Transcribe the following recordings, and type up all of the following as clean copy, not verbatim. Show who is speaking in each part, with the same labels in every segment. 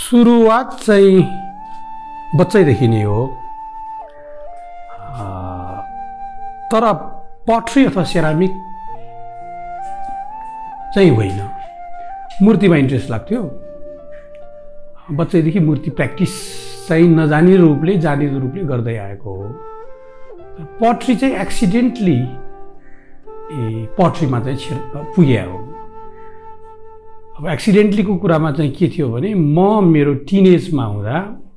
Speaker 1: सुरुवात चाहिँ बच्चैदेखि नै हो, तर पटरी अथवा सेरामिक चाहिँ होइन। मूर्तिमा इन्ट्रेस्ट लाग्थ्यो बच्चैदेखि। मूर्ति प्र्याक्टिस चाहिँ नजानी रूपले जानिदो रूपले गर्दै आएको हो। पटरी चाहिँ एक्सिडेन्टली पटरीमा चाहिँ पुगे हो। अब एक्सिडेन्टलीको कुरामा चाहिँ के थियो भने म मेरो टिनेजमा हुँदा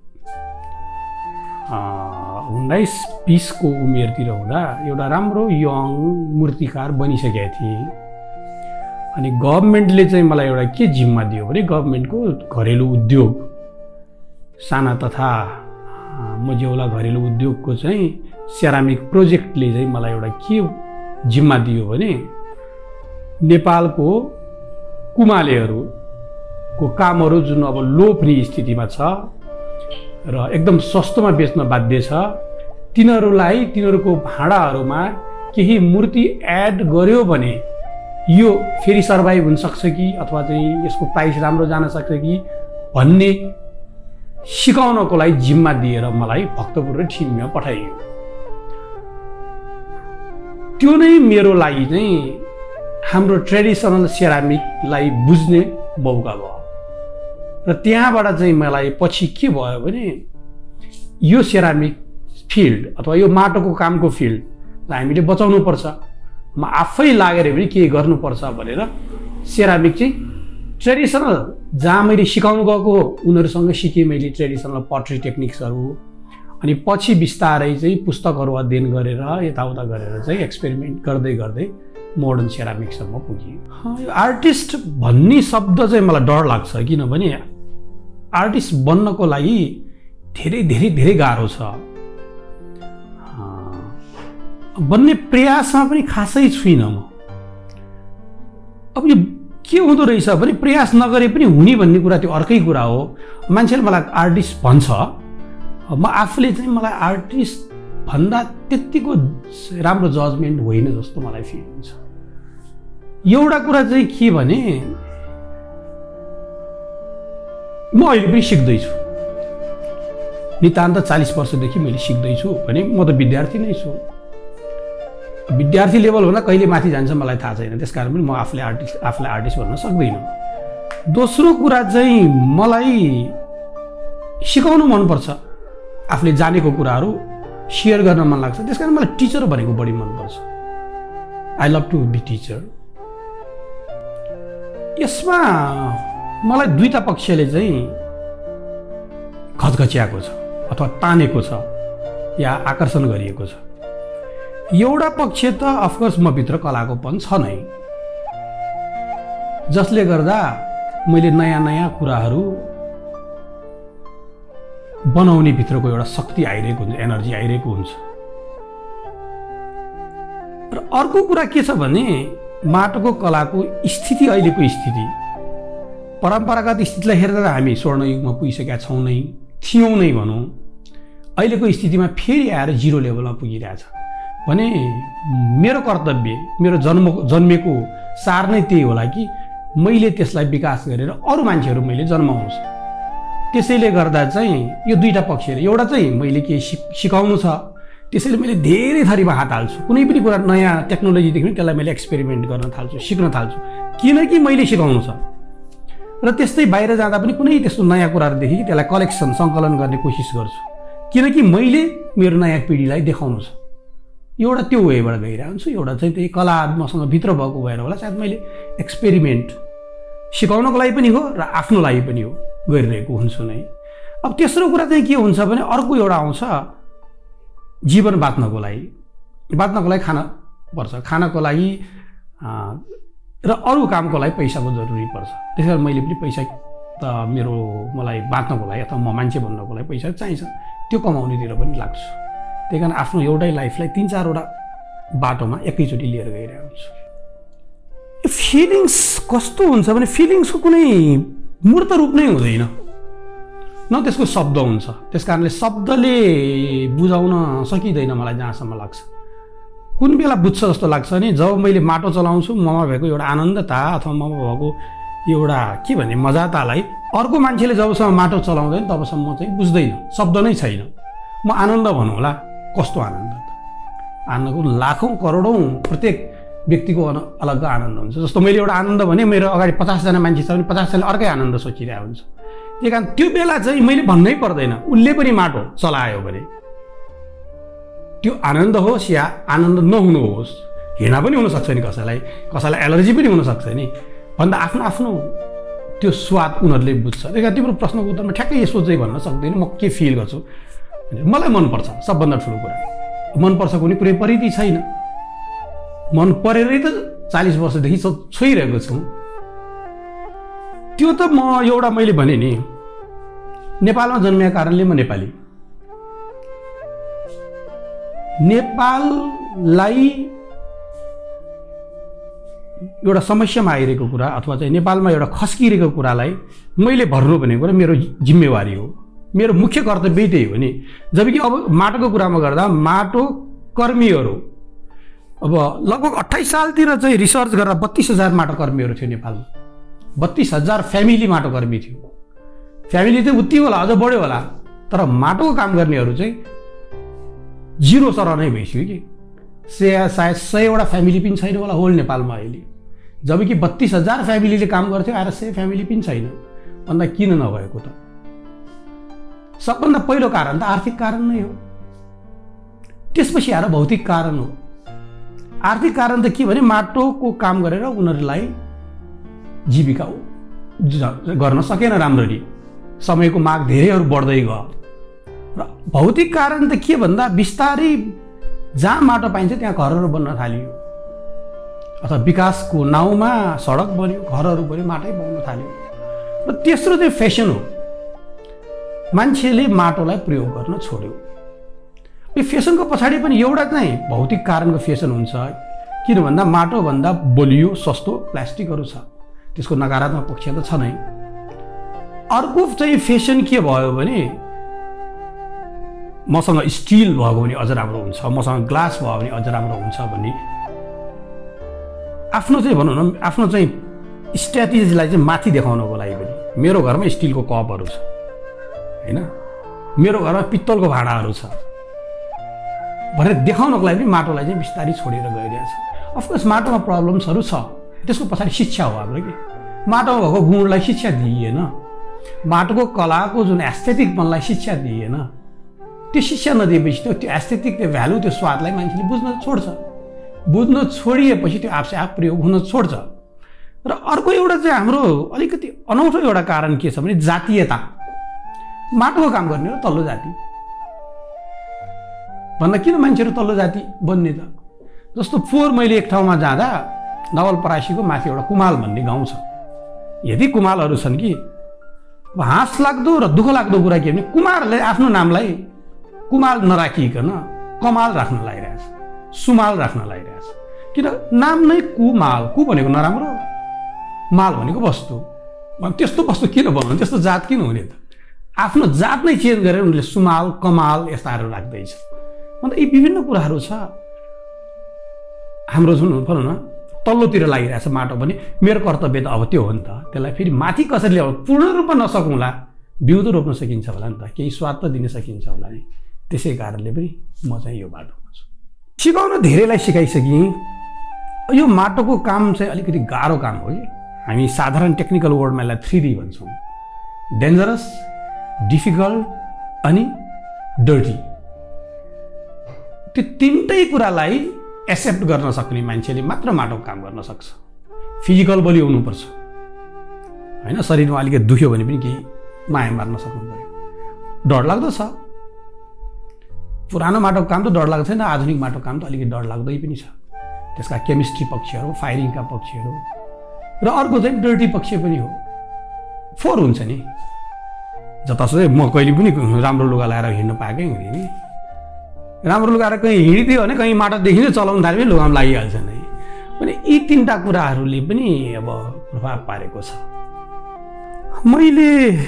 Speaker 1: 19-20 को उमेरतिर हुँदा एउटा राम्रो यङ मूर्तिकार बनिसकेका थिएँ। अनि गभर्नमेन्टले चाहिँ मलाई एउटा के जिम्मा दियो भने गभर्नमेन्टको घरेलु उद्योग साना तथा मझौला घरेलु उद्योगको चाहिँ सेरामिक प्रोजेक्टले चाहिँ मलाई एउटा के जिम्मा दियो भने नेपालको कुमालेहरूको कामहरू जुन अब लोप्ने स्थितिमा छ र एकदम सस्तोमा बेच्न बाध्य छ, तिनीहरूलाई तिनीहरूको भाँडाहरूमा केही मूर्ति एड गर्यो भने यो फेरि सर्भाइभ हुन सक्छ कि अथवा चाहिँ यसको प्राइस राम्रो जान सक्छ कि भन्ने सिकाउनको लागि जिम्मा दिएर मलाई भक्तपुर र ठिमीमा पठाइयो। त्यो नै मेरो लागि चाहिँ हाम्रो ट्रेडिसनल सेरामिकलाई बुझ्ने मौका भयो। र त्यहाँबाट चाहिँ मलाई पछि के भयो भने यो सेरामिक फिल्ड अथवा यो माटोको कामको फिल्डलाई हामीले बचाउनु पर्छ, म आफै लागेर पनि केही गर्नुपर्छ भनेर सेरामिक चाहिँ ट्रेडिसनल जहाँ मैले सिकाउनु गएको उनीहरूसँग सिकेँ मैले ट्रेडिसनल पटरी टेक्निक्सहरू। अनि पछि बिस्तारै चाहिँ पुस्तकहरू अध्ययन गरेर यताउता गरेर चाहिँ एक्सपेरिमेन्ट गर्दै गर्दै मोडर्न सेरामिक्सम्म पुगेँ। यो आर्टिस्ट भन्ने शब्द चाहिँ मलाई डर लाग्छ, किनभने आर्टिस्ट बन्नको लागि धेरै धेरै धेरै गाह्रो छ। बन्ने प्रयासमा पनि खासै छुइनँ म। अब यो के हुँदो रहेछ भने प्रयास नगरे पनि हुने भन्ने कुरा त्यो अर्कै कुरा हो। मान्छेले मलाई आर्टिस्ट भन्छ, म आफूले चाहिँ मलाई आर्टिस्ट भन्दा त्यत्तिको राम्रो जजमेन्ट होइन जस्तो मलाई फिल हुन्छ। एउटा कुरा चाहिँ के भने म अहिले पनि सिक्दैछु। नितान्त 40 वर्षदेखि मैले सिक्दैछु भने म त विद्यार्थी नै छु। विद्यार्थी लेभल हुँदा कहिले माथि जान्छ मलाई थाहा छैन, त्यसकारण पनि म आफूलाई आर्टिस्ट भन्न सक्दिनँ। दोस्रो कुरा चाहिँ मलाई सिकाउनु मनपर्छ, आफूले जानेको कुराहरू सेयर गर्न मन लाग्छ, त्यसकारण मलाई टिचर भनेको बढी मनपर्छ। I love to be teacher. यसमा मलाई दुईटा पक्षले चाहिँ घचघच्याएको छ अथवा तानेको छ या आकर्षण गरिएको छ। एउटा पक्ष त अफकोर्स म भित्र कलाकोपन छ नै, जसले गर्दा मैले नयाँ नयाँ कुराहरू बनाउने भित्रको एउटा शक्ति आइरहेको हुन्छ, एनर्जी आइरहेको हुन्छ। र अर्को कुरा के छ भने माटोको कलाको स्थिति, अहिलेको स्थिति परम्परागत स्थितिलाई हेर्दा हामी स्वर्णयुगमा पुगिसकेका छौँ नै, थियौँ नै भनौँ। अहिलेको स्थितिमा फेरि आएर जिरो लेभलमा पुगिरहेछ भने मेरो कर्तव्य, मेरो जन्मेको सार नै त्यही होला कि मैले त्यसलाई विकास गरेर अरू मान्छेहरू मैले जन्माउँछु। त्यसैले गर्दा चाहिँ यो दुईटा पक्षले, एउटा चाहिँ मैले केही सिकाउनु छ त्यसैले मैले धेरै थरीमा हात हाल्छु। कुनै पनि कुरा नयाँ टेक्नोलोजीदेखि पनि त्यसलाई मैले एक्सपेरिमेन्ट गर्न थाल्छु, सिक्न थाल्छु, किनकि मैले सिकाउनु छ। र त्यस्तै बाहिर जाँदा पनि कुनै त्यस्तो नयाँ कुराहरूदेखि त्यसलाई कलेक्सन सङ्कलन गर्ने कोसिस गर्छु, किनकि मैले मेरो नयाँ पिँढीलाई देखाउनु छ। एउटा त्यो वेबाट गइरहेको हुन्छु, एउटा चाहिँ त्यही कला मसँग भित्र भएको भएर होला सायद मैले एक्सपेरिमेन्ट सिकाउनको लागि पनि हो र आफ्नो लागि पनि हो गरिरहेको हुन्छु नै। अब तेस्रो कुरा चाहिँ के हुन्छ भने अर्को एउटा आउँछ, जीवन बाँच्नको लागि खाना पर्छ, खानको लागि र अरू कामको लागि पैसाको जरुरी पर्छ। त्यसैले मैले पनि पैसा त मलाई बाँच्नको लागि अथवा म मान्छे बन्नको लागि पैसा चाहिन्छ, त्यो कमाउनेतिर पनि लाग्छु। त्यही कारण आफ्नो एउटै लाइफलाई 3-4वटा बाटोमा एकैचोटि लिएर गइरहेको हुन्छु। फिलिङ्स कस्तो हुन्छ भने फिलिङ्सको कुनै मूर्त रूप नै हुँदैन, न त्यसको शब्द हुन्छ। त्यस कारणले शब्दले बुझाउन सकिँदैन मलाई जहाँसम्म लाग्छ। कुन बेला बुझ्छ जस्तो लाग्छ भने जब मैले माटो चलाउँछु ममा भएको एउटा आनन्दता अथवा ममा भएको एउटा के भने मजातालाई अर्को मान्छेले जबसम्म माटो चलाउँदैन तबसम्म म चाहिँ बुझ्दैन, शब्द नै छैन। म आनन्द भनौँ होला, कस्तो आनन्द त? आनन्दको लाखौँ करोडौँ प्रत्येक व्यक्तिको अलग आनन्द हुन्छ। जस्तो मैले एउटा आनन्द भने मेरो अगाडि 50जना मान्छे छ भने 50जनाले अर्कै आनन्द सोचिरहेको हुन्छ। त्यही कारण त्यो बेला चाहिँ मैले भन्नै पर्दैन, उसले पनि माटो चलायो भने त्यो आनन्द होस् या आनन्द नहुनु होस्, घृणा पनि हुनसक्छ नि, कसैलाई एलर्जी पनि हुनसक्छ नि, भन्दा आफ्नो आफ्नो त्यो स्वाद उनीहरूले बुझ्छ। त्यही कारण तिम्रो प्रश्नको उत्तरमा ठ्याक्कै यसो चाहिँ भन्न सक्दैन म के फिल गर्छु। मलाई मनपर्छ, सबभन्दा ठुलो कुरा मनपर्छ कुनै कुरै परिधि छैन। मन परेरै त 40 वर्षदेखि छोइरहेको छु। त्यो त मैले भने नि, नेपालमा जन्मेको कारणले म नेपाली। नेपाललाई एउटा समस्यामा आइरहेको कुरा अथवा चाहिँ नेपालमा एउटा खस्किरहेको कुरालाई मैले भर्नु भनेको कुरा मेरो जिम्मेवारी हो, मेरो मुख्य कर्तव्य त्यही हो नि। जबकि अब माटोको कुरामा गर्दा माटो कर्मीहरू अब लगभग 28 सालतिर चाहिँ रिसर्च गरेर 32,000 माटो कर्मीहरू थियो नेपालमा। 32,000 फ्यामिली माटो कर्मी थियो। फ्यामिली चाहिँ उति होला, अझ बढ्यो होला, तर माटोको काम गर्नेहरू चाहिँ 0 सर नै भइसक्यो कि। सायद 100वटा फ्यामिली पनि छैन होला होल नेपालमा अहिले। जबकि 32,000 फ्यामिलीले काम गर्थ्यो, आएर 100 फ्यामिली पनि छैन भन्दा किन नभएको त? सबभन्दा पहिलो कारण त आर्थिक कारण नै हो, त्यसपछि आएर भौतिक कारण हो। आर्थिक कारण त के भने माटोको काम गरेर उनीहरूलाई जीविका गर्न सकेन राम्ररी, समयको माग धेरैहरू बढ्दै गयो। र भौतिक कारण त के भन्दा बिस्तारै जहाँ माटो पाइन्छ त्यहाँ घरहरू बन्न थालियो, अथवा विकासको नाउँमा सडक बन्यो, घरहरू बन्यो, माटै पाउन थाल्यो। र तेस्रो चाहिँ फेसन हो, मान्छेले माटोलाई प्रयोग गर्न छोड्यो। यो फेसनको पछाडि पनि एउटा चाहिँ भौतिक कारणको फेसन हुन्छ, किन भन्दा माटोभन्दा बलियो सस्तो प्लास्टिकहरू छ, त्यसको नकारात्मक पक्ष त छ नै। अर्को चाहिँ फेसन के भयो भने मसँग स्टिल भएको भने अझ राम्रो हुन्छ, मसँग ग्लास भयो भने अझ राम्रो हुन्छ भन्ने आफ्नो चाहिँ भनौँ न, आफ्नो चाहिँ स्ट्राटेजीलाई चाहिँ माथि देखाउनको लागि पनि। मेरो घरमा स्टिलको कपहरू छ होइन, मेरो घरमा पित्तलको भाँडाहरू छ भनेर देखाउनको लागि पनि माटोलाई चाहिँ बिस्तारै छोडेर गइरहेछ। अफकोर्स माटोमा प्रब्लम्सहरू छ, त्यसको पछाडि शिक्षा हो हाम्रो कि। माटोमा भएको गुणलाई शिक्षा दिइएन, माटोको कलाको जुन एस्थेटिक मनलाई शिक्षा दिइएन। त्यो शिक्षा नदिएपछि त्यो एस्थेटिक, त्यो भ्यालु, त्यो स्वादलाई मान्छेले बुझ्न छोड्छ। बुझ्न छोडिएपछि त्यो आफसे आफ प्रयोग हुन छोड्छ। र अर्को एउटा चाहिँ हाम्रो अलिकति अनौठो एउटा कारण के छ भने जातीयता। माटोको काम गर्ने हो तल्लो जाति भन्दा किन मान्छेहरू तल्लो जाति बन्ने त? जस्तो फोहोर मैले एक ठाउँमा जाँदा नवलपरासीको माथि एउटा कुमाल भन्ने गाउँ छ। यदि कुमालहरू छन् कि हाँस लाग्दो र दुःख लाग्दो कुरा के भने कुमारले आफ्नो नामलाई कुमाल नराखिकन कमाल राख्न लागिरहेछ, सुमाल राख्न लागिरहेछ। किन? नाम नै कुमाल, कु भनेको नराम्रो, माल भनेको वस्तु। त्यस्तो वस्तु किन बनाउनु, त्यस्तो जात किन हुने त? आफ्नो जात नै चेन्ज गरेर उनले सुमाल कमाल यस्ताहरू राख्दैछ। अन्त यी विभिन्न कुराहरू छ। हाम्रो जुन भनौँ न तल्लोतिर लागिरहेछ माटो भने मेरो कर्तव्य त अब त्यो हो नि त। त्यसलाई फेरि माथि कसरी ल्याउनु, पूर्ण रूपमा नसकौँला, बिउ त रोप्न सकिन्छ होला नि त, केही स्वाद त दिन सकिन्छ होला नि। त्यसै कारणले पनि म चाहिँ यो बाटोमा छु। सिकाउन धेरैलाई सिकाइसकेँ। यो माटोको काम चाहिँ अलिकति गाह्रो काम हो कि। हामी साधारण टेक्निकल वर्डमा यसलाई 3D भन्छौँ, डेन्जरस, डिफिकल्ट अनि डर्टी। त्यो तिनटै कुरालाई एक्सेप्ट गर्न सक्ने मान्छेले मात्र माटोको काम गर्न सक्छ। फिजिकल बलियो हुनुपर्छ होइन, शरीरमा अलिकति दुख्यो भने पनि केही माया मार्न सक्नु पर्यो। डरलाग्दो छ, पुरानो माटोको काम त डरलाग्दो छैन, आधुनिक माटोको काम त अलिकति डरलाग्दै पनि छ। त्यसका केमिस्ट्री पक्षहरू, फायरिङका पक्षहरू र अर्को चाहिँ डर्टी पक्ष पनि हो। फोहोर हुन्छ नि, जतासुकै म कहिले पनि राम्रो लुगा लगाएर हिँड्न पाएकै हुने नि। राम्रो लुगा लगाएर कहीँ हिँडिदियो भने कहीँ माटो देखिन्छ चलाउनु थाल्यो भने लुगामा लागिहाल्छ नै। अनि यी तिनवटा कुराहरूले पनि अब प्रभाव पारेको छ। मैले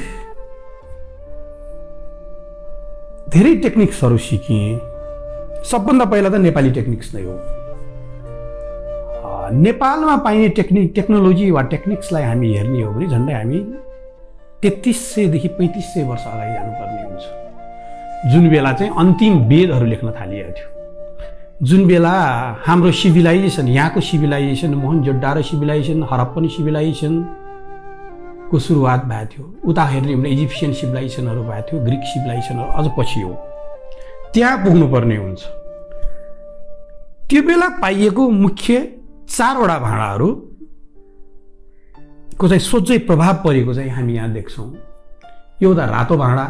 Speaker 1: धेरै टेक्निक्सहरू सिकेँ। सबभन्दा पहिला त नेपाली टेक्निक्स नै हो। नेपालमा पाइने टेक्नोलोजी वा टेक्निक्सलाई हामी हेर्ने हो भने झन्डै हामी 3300 देखि 3500 वर्ष अगाडि जानुपर्ने हुन्छ, जुन बेला चाहिँ अन्तिम वेदहरू लेख्न थालिएको थियो, जुन बेला हाम्रो सिभिलाइजेसन, यहाँको सिभिलाइजेसन, मोहनजोदडो सिभिलाइजेसन, हरप्पन सिभिलाइजेसनको सुरुवात भएको थियो। उता हेर्ने भने इजिप्सियन सिभिलाइजेसनहरू भएको थियो, ग्रिक सिभिलाइजेसनहरू अझ पछि हो, त्यहाँ पुग्नुपर्ने हुन्छ। त्यो बेला पाइएको मुख्य 4वटा भाँडाहरूको चाहिँ सोझै प्रभाव परेको चाहिँ हामी यहाँ देख्छौँ। एउटा रातो भाँडा,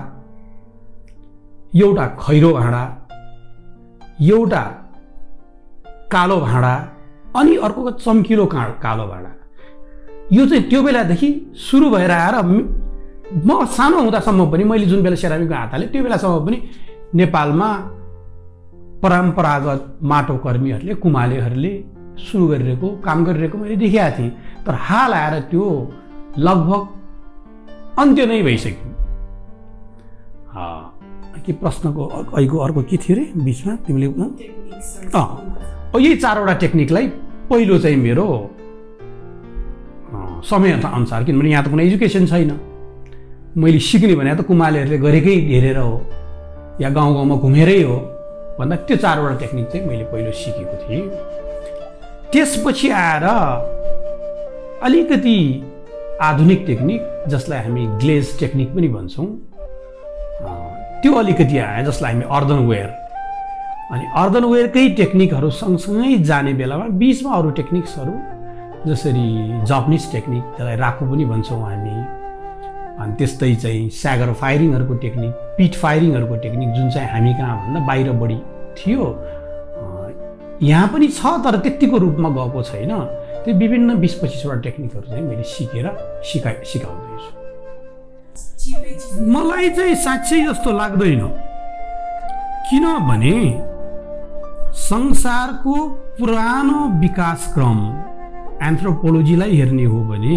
Speaker 1: एउटा खैरो भाँडा, एउटा कालो भाँडा अनि अर्को चम्किलो कालो भाँडा। यो चाहिँ त्यो बेलादेखि सुरु भएर आएर म सानो हुँदासम्म पनि, मैले जुन बेला सेरामिकको हात हालेँ त्यो बेलासम्म पनि नेपालमा परम्परागत माटो कर्मीहरूले, कुमालेहरूले सुरु गरिरहेको, काम गरिरहेको मैले देखेका थिएँ। तर हाल आएर त्यो लगभग अन्त्य नै भइसक्यो। के प्रश्नको अहिलेको अर्को के थियो रे बिचमा तिमीले? यही 4वटा टेक्निकलाई पहिलो चाहिँ मेरो समय अनुसार, किनभने यहाँ त कुनै एजुकेसन छैन, मैले सिक्ने भने त कुमालेहरूले गरेकै हेरेर हो या गाउँ गाउँमा घुमेरै हो भन्दा त्यो 4वटा टेक्निक चाहिँ मैले पहिलो सिकेको थिएँ। त्यसपछि आएर अलिकति आधुनिक टेक्निक, जसलाई हामी ग्लेज टेक्निक पनि भन्छौँ, त्यो अलिकति आयो, जसलाई हामी अर्दनवेयर, अनि अर्दनवेयरकै टेक्निकहरू सँगसँगै जाने बेलामा बिचमा अरू टेक्निक्सहरू जसरी जापानिज टेक्निक, जसलाई राखु पनि भन्छौँ हामी, अनि त्यस्तै चाहिँ स्यागर फायरिङहरूको टेक्निक, पिट फायरिङहरूको टेक्निक, जुन चाहिँ हामी कहाँ भन्दा बाहिर बढी थियो, यहाँ पनि छ तर त्यतिको रूपमा गएको छैन। त्यो विभिन्न 20-25वटा टेक्निकहरू चाहिँ मैले सिकेर सिकाउँदैछु। मलाई चाहिँ साँच्चै जस्तो लाग्दैन, किनभने संसारको पुरानो विकासक्रम एन्थ्रोपोलोजीलाई हेर्ने हो भने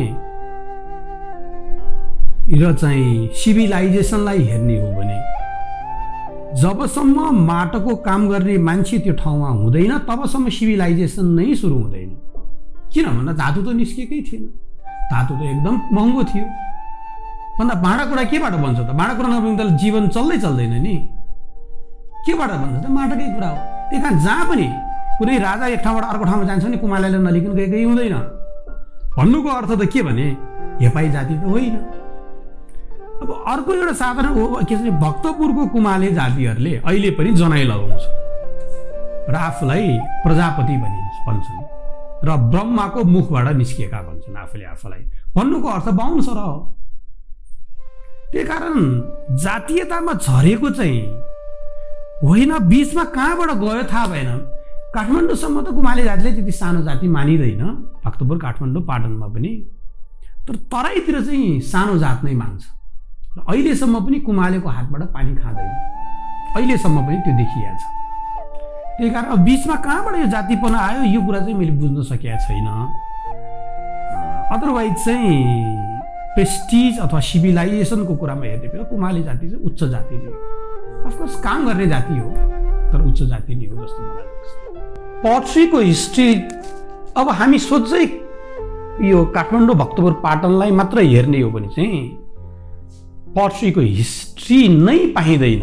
Speaker 1: र चाहिँ सिभिलाइजेसनलाई हेर्ने हो भने, जबसम्म माटोको काम गर्ने मान्छे त्यो ठाउँमा हुँदैन तबसम्म सिभिलाइजेसन नै सुरु हुँदैन। किन भन्दा धातु त निस्केकै थिएन, धातु त एकदम महँगो थियो। भन्दा भाँडाकुँडा केबाट बन्छ त? भाँडाकुँडा नबन्छ त जीवन चल्दैन नि। केबाट बन्छ त? माटोकै कुरा हो। त्यही कारण जहाँ पनि कुनै राजा एक ठाउँबाट अर्को ठाउँमा जान्छ नि कुमालेले नलिकन गएकै हुँदैन। भन्नुको अर्थ त के भने हेपाई जाति त होइन। अब अर्को एउटा साधारण हो के छ, भक्तपुरको कुमाले जातिहरूले अहिले पनि जनाई लगाउँछ र आफूलाई प्रजापति भन्छन् र ब्रह्माको मुखबाट निस्किएका भन्छन् आफूले आफूलाई। भन्नुको अर्थ बाहुन सर हो। त्यही कारण जातीयतामा झरेको चाहिँ होइन, बिचमा कहाँबाट गयो थाहा भएन। काठमाडौँसम्म त कुमाले जातिले त्यति सानो जाति मानिँदैन, भक्तपुर, काठमाडौँ, पाटनमा पनि, तर तराईतिर चाहिँ सानो जात नै मान्छ। र अहिलेसम्म पनि कुमालेको हातबाट पानी खाँदैन, अहिलेसम्म पनि त्यो देखिया छ। त्यही कारण अब बिचमा कहाँबाट यो जातिपना आयो यो कुरा चाहिँ मैले बुझ्न सकेका छैन। अदरवाइज चाहिँ प्रेस्टिज अथवा सिभिलाइजेसनको कुरामा हेर्ने बेला कुमाले जाति चाहिँ उच्च जाति नै हो। अफकोर्स काम गर्ने जाति हो तर उच्च जाति नै हो जस्तो मलाई लाग्छ। पटरीको हिस्ट्री अब हामी सोझै यो काठमाडौँ, भक्तपुर, पाटनलाई मात्र हेर्ने हो भने चाहिँ पटरीको हिस्ट्री नै पाइँदैन।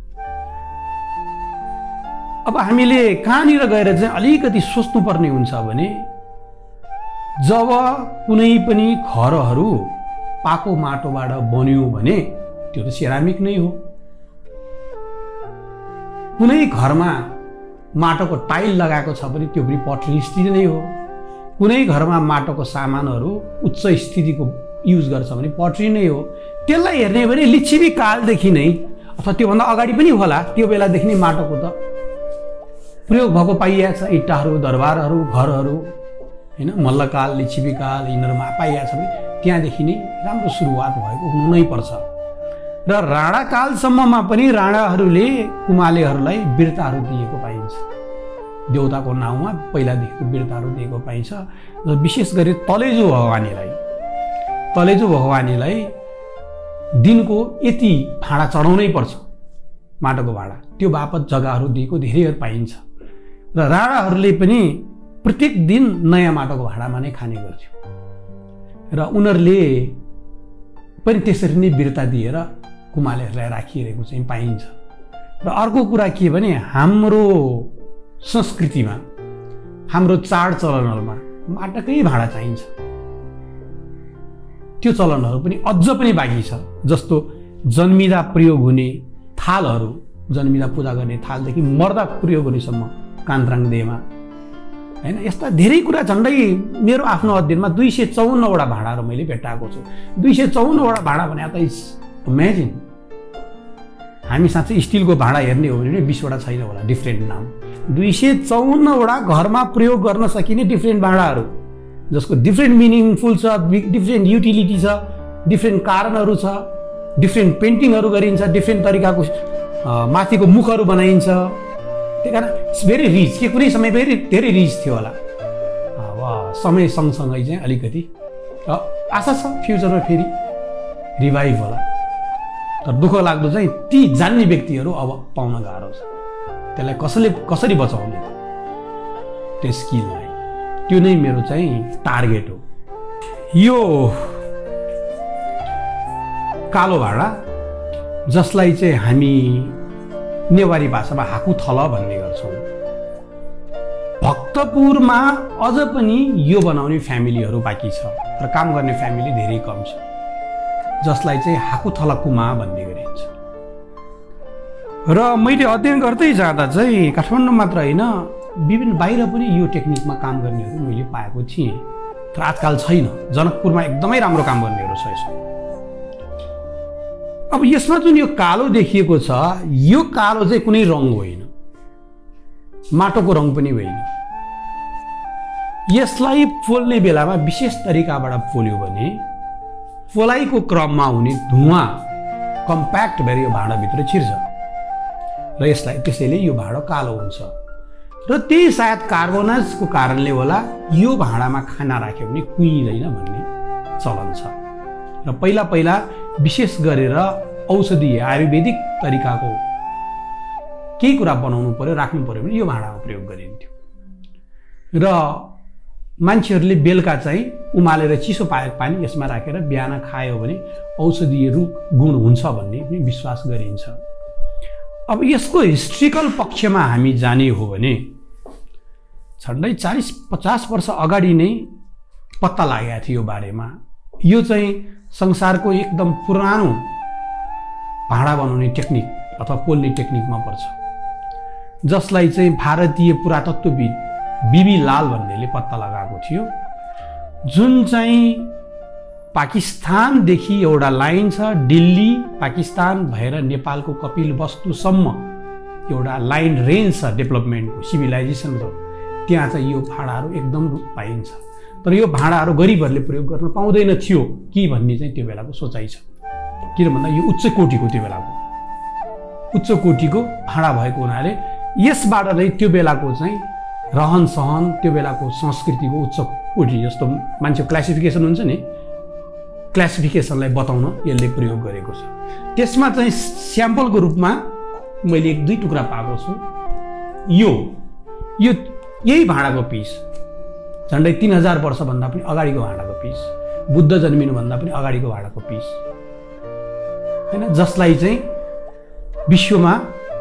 Speaker 1: अब हामीले कहाँनिर गएर चाहिँ अलिकति सोच्नुपर्ने हुन्छ भने, जब कुनै पनि घरहरू पाको माटोबाट बन्यो भने त्यो त सेरामिक नै हो। कुनै घरमा माटोको टाइल लगाएको छ भने त्यो पनि पटरी स्थिति नै हो। कुनै घरमा माटोको सामानहरू उच्च स्थितिको युज गर्छ भने पटरी नै हो। त्यसलाई हेर्ने भने लिच्छवी कालदेखि नै अथवा त्योभन्दा अगाडि पनि होला, त्यो बेलादेखि नै माटोको त प्रयोग भएको पाइएको छ। इट्टाहरू, दरबारहरू, घरहरू होइन, मल्लकाल, लिच्छवीकाल यिनीहरूमा पाइएको छ भने त्यहाँदेखि नै राम्रो सुरुवात भएको हुनु नै पर्छ। र राणाकालसम्ममा पनि राणाहरूले कुमालेहरूलाई वीरताहरू दिएको पाइन्छ। देउताको नाउँमा पहिलादेखिको वीरताहरू दिएको पाइन्छ। र विशेष गरी तलेजु भगवानीलाई दिनको यति भाँडा चढाउनै पर्छ, माटोको भाँडा, त्यो बापत जग्गाहरू दिएको धेरै पाइन्छ। र राणाहरूले पनि प्रत्येक दिन नयाँ माटोको भाँडामा नै खाने गर्थ्यो। र उनीहरूले पनि त्यसरी नै वीरता दिएर कुमालेहरूलाई राखिरहेको चाहिँ पाइन्छ। र अर्को कुरा के भने हाम्रो संस्कृतिमा हाम्रो चाडचलनहरूमा माटकै भाँडा चाहिन्छ। त्यो चलनहरू पनि अझ पनि बाँकी छ। जस्तो जन्मिँदा प्रयोग हुने थालहरू, जन्मिँदा पूजा गर्ने थालदेखि मर्दा प्रयोग हुनेसम्म कान्त्राङदेमा हैन, यस्ता धेरै कुरा झन्डै मेरो आफ्नो अध्ययनमा 254 वटा भाँडाहरू मैले भेटाएको छु। 254 वटा भाँडा भने त इमेजिन, हामी साँच्चै स्टिलको भाँडा हेर्ने हो भने 20 वटा छैन होला डिफ्रेन्ट नाम। 254 वटा घरमा प्रयोग गर्न सकिने डिफ्रेन्ट भाँडाहरू, जसको डिफ्रेन्ट मिनिङफुल छ, डिफ्रेन्ट युटिलिटी छ, डिफ्रेन्ट कारणहरू छ, डिफ्रेन्ट पेन्टिङहरू गरिन्छ, डिफ्रेन्ट तरिकाको माथिको मुखहरू बनाइन्छ। त्यही कारण इट्स भेरी रिच। के कुनै समय धेरै रिच थियो होला, अब समय सँगसँगै चाहिँ अलिकति आशा छ फ्युचरमा फेरि रिभाइभ होला। तर दुःख लाग्दो चाहिँ ती जान्ने व्यक्तिहरू अब पाउन गाह्रो छ। त्यसलाई कसरी बचाउने त्यो स्किललाई, त्यो नै मेरो चाहिँ टार्गेट हो। यो कालो भाँडा जसलाई चाहिँ हामी नेवारी भाषामा हाकु थल भन्ने गर्छौँ, भक्तपुरमा अझ पनि यो बनाउने फ्यामिलीहरू बाँकी छ र काम गर्ने फ्यामिली धेरै कम छ, जसलाई चाहिँ हाकु थल कुमा भन्ने गरिन्छ। र मैले अध्ययन गर्दै जाँदा चाहिँ काठमाडौँ मात्र होइन, विभिन्न बाहिर पनि यो टेक्निकमा काम गर्नेहरू मैले पाएको थिएँ। तर आजकल छैन। जनकपुरमा एकदमै राम्रो काम गर्नेहरू छ यसमा। अब यसमा जुन यो कालो देखिएको छ, यो कालो चाहिँ कुनै रङ होइन, माटोको रङ पनि होइन। यसलाई पोल्ने बेलामा विशेष तरिकाबाट पोल्यो भने पोलाइको क्रममा हुने धुवाँ कम्प्याक्ट भएर यो भाँडाभित्र छिर्छ र यसलाई त्यसैले यो भाँडो कालो हुन्छ। र त्यही सायद कार्बोनेसको कारणले होला यो भाँडामा खाना राख्यो भने कुहिँदैन भन्ने चलन छ। र पहिला विशेष गरेर औषधीय आयुर्वेदिक तरिकाको केही कुरा बनाउनु पर्यो, राख्नु पर्यो भने यो भाँडामा प्रयोग गरिन्थ्यो। र मान्छेहरूले बेलुका चाहिँ उमालेर चिसो पाएको पानी यसमा राखेर बिहान खायो भने औषधीय गुण हुन्छ भन्ने पनि विश्वास गरिन्छ। अब यसको हिस्ट्रिकल पक्षमा हामी जाने हो भने झन्डै 40-50 वर्ष अगाडि नै पत्ता लागेको थियो यो बारेमा। यो चाहिँ संसारको एकदम पुरानो भाँडा बनाउने टेक्निक अथवा पोल्ने टेक्निकमा पर्छ, जसलाई चाहिँ भारतीय पुरातत्वविद बीबी लाल भन्नेले पत्ता लगाएको थियो। जुन चाहिँ पाकिस्तानदेखि एउटा लाइन छ, दिल्ली पाकिस्तान भएर नेपालको कपिलवस्तुसम्म एउटा लाइन रेन्ज छ डेभलपमेन्टको, सिभिलाइजेसनको। त्यहाँ चाहिँ यो भाँडाहरू एकदम पाइन्छ। तर यो भाँडाहरू गरिबहरूले प्रयोग गर्न पाउँदैन थियो कि भन्ने चाहिँ त्यो बेलाको सोचाइ छ। किन भन्दा यो उच्च कोटीको, त्यो बेलाको उच्च कोटीको भाँडा भएको हुनाले यसबाट नै त्यो बेलाको चाहिँ रहन सहन, त्यो बेलाको संस्कृतिको उच्च कोटी, जस्तो मान्छेको क्लासिफिकेसन हुन्छ नि, क्लासिफिकेसनलाई बताउन यसले प्रयोग गरेको छ। त्यसमा चाहिँ स्याम्पलको रूपमा मैले 1-2 टुक्रा पाएको छु। यो यही भाँडाको पिस, झन्डै 3000 वर्षभन्दा पनि अगाडिको भाँडाको पिस, बुद्ध जन्मिनुभन्दा पनि अगाडिको भाँडाको पिस हैन, जसलाई चाहिँ विश्वमा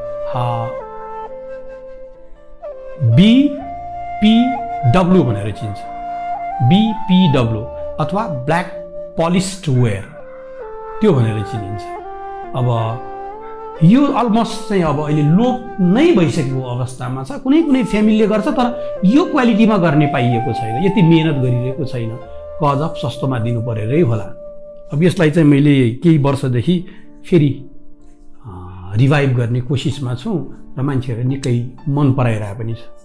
Speaker 1: BPW भनेर चिन्छ। BPW अथवा ब्ल्याक पलिस्ड वेयर, त्यो भनेर चिनिन्छ। अब यो अलमोस्ट चाहिँ अब अहिले लोप नै भइसकेको अवस्थामा छ। कुनै फ्यामिलीले गर्छ, तर यो क्वालिटीमा गर्ने पाइएको छैन, यति मेहनत गरिरहेको छैन। गजब सस्तोमा दिनु परेरै होला। अब यसलाई चाहिँ मैले केही वर्षदेखि फेरि रिभाइभ गर्ने कोसिसमा छु र मान्छेहरूले निकै मन पराइरहेको पनि छ।